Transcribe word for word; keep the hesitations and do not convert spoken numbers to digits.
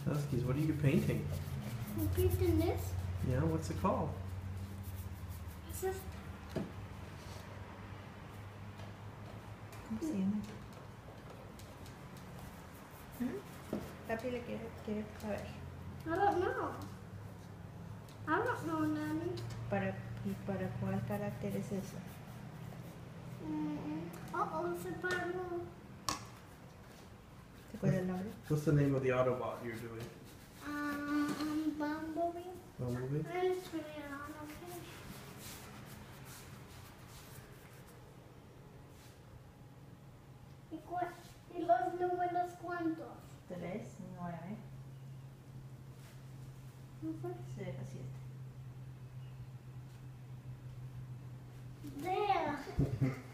Huskies, what are you painting? I'm painting this. Yeah, what's it called? This is ¿Cómo se llama? ¿Mm? Papi le quiere, quiere saber. I don't know. I don't know, Nanny. ¿Para, ¿Y para cuál carácter es eso? Mm, uh-oh, se paró. ¿Se acuerda el nombre? What's the name of the Autobot you're doing? Um, um, Bumblebee. Bumblebee? I'll turn it on, okay? ¿Y, cua- ¿Y los números cuántos? Tres, nueve, cero, siete. There.